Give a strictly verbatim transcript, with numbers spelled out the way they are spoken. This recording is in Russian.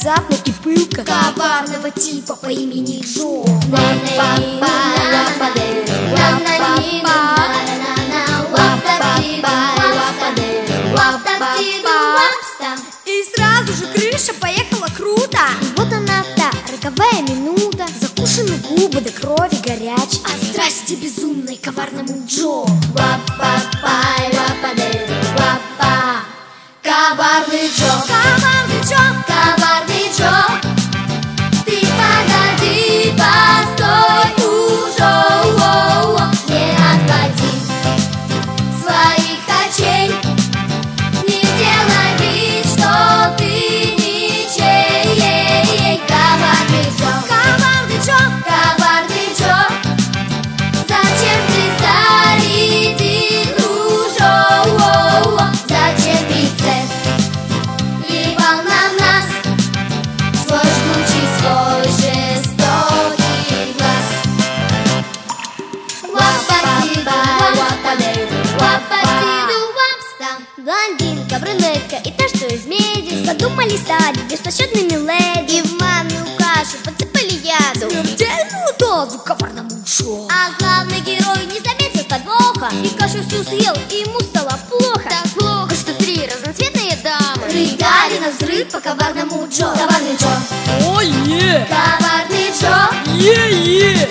внезапно и пылко коварного типа по имени Джо. И сразу же крыша поехала круто. И вот она та роковая минута. Закушены губы до крови горячей от страсти безумной коварному Джо. Коварный Джо, коварный Джо, коварный Джо, ты погоди, постой уже, не отводи своих очей, не делай вид, что ты ничей. Коварный Джо, коварный Джо, коварный Джо, зачем ты зарядил ружье? Зачем прицеп ливал на нас свой жгучий, свой жестокий глаз? Блондинка, брюнетка и та, что из меди, задумали стать беспощадными леди. И в манную кашу подсыпали яду, Смертельную дозу коварному Джо. а главный герой не заметил подвоха и кашу всю съел, и ему стало плохо. Так плохо, что три разноцветные дамы Рыдали на взрыв по коварному Джо. Коварный Джо, О, е! коварный Джо, Е-е!